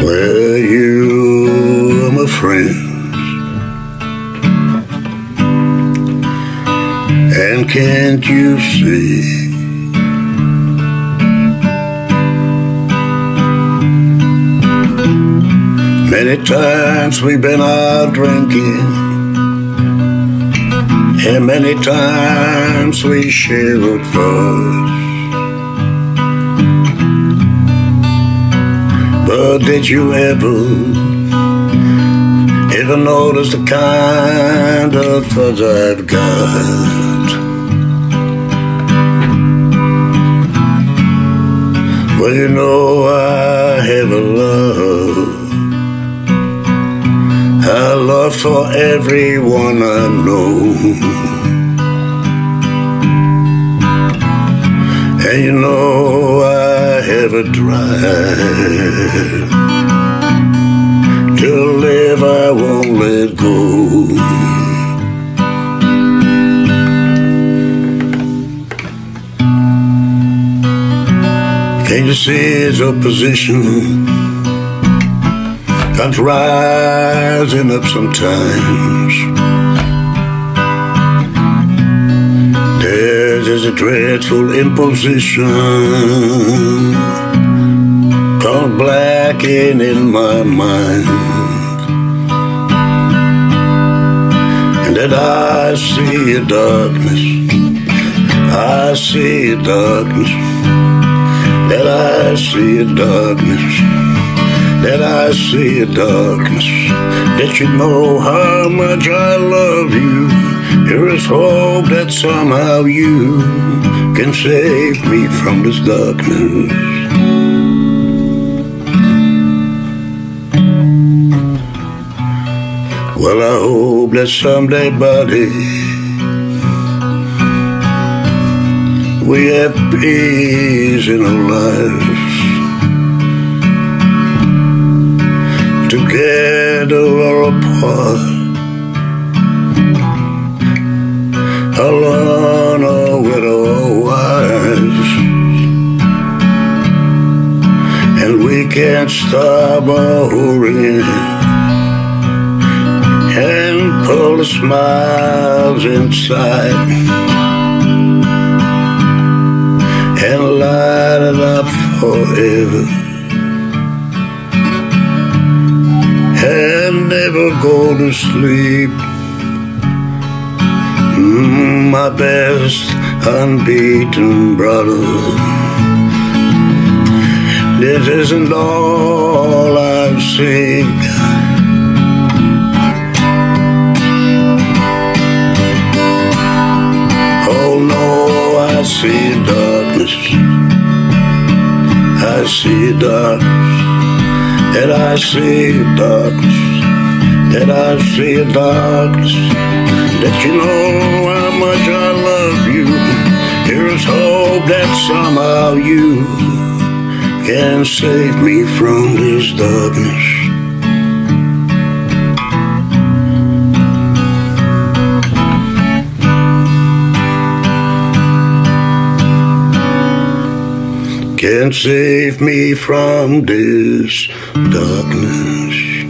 Well, you are my friend, and can't you see? Many times we've been out drinking, and many times we shared thoughts. But did you ever notice the kind of thoughts I've got? Well, you know I have a love for everyone I know. And you know I have a drive to live, I won't let go. Can't you see it's opposition comes rising up sometimes? There's a dreadful imposition called blacking in my mind, and that I see a darkness, I see a darkness, that I see a darkness, that I see a darkness, that you know how much I love you. There is hope that somehow you can save me from this darkness. Well, I hope that someday, buddy, we have peace in our lives, together or apart, alone or with our wives, and we can't stop our hurrying and pull the smiles inside and light it up forever, and never go to sleep. My best unbeaten brother, this isn't all I seek. Oh no, I see darkness, I see darkness, and I see darkness, and I see darkness, that you know how much I love you. There is hope that somehow you can save me from this darkness. Can save me from this darkness.